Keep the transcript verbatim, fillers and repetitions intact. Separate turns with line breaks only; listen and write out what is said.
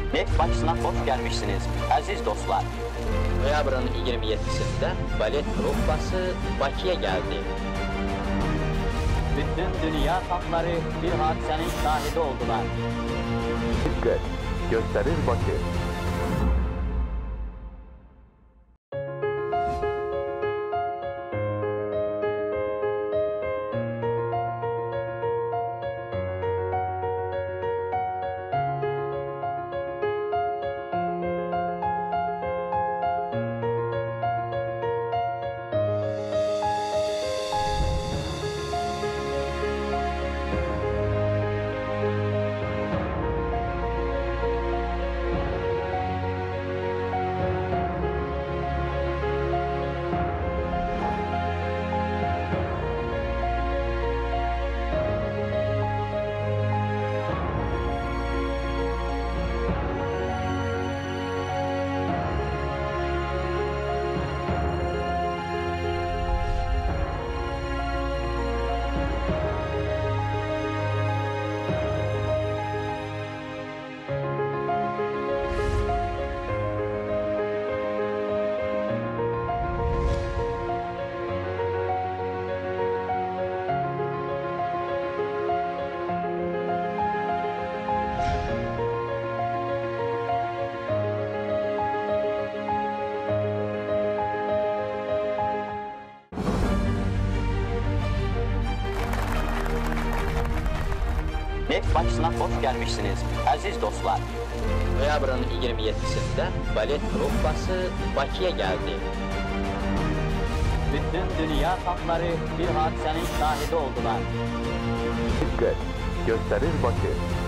Neft Bakısına hoş gelmişsiniz aziz dostlar. Noyabrın iyirmi yedisinde balet truppası Bakı'ya geldi. Bütün dünya halkları bir hadisenin şahidi oldular.
Dikkat! Gösterir Bakı.
Neft Bakısına hoş gelmişsiniz aziz dostlar. Noyabrın iyirmi yedisinde balet truppası Bakı'ya geldi. Bütün dünya halkları bir hadisenin şahidi oldular.
Dikkat! Gösterir Bakı.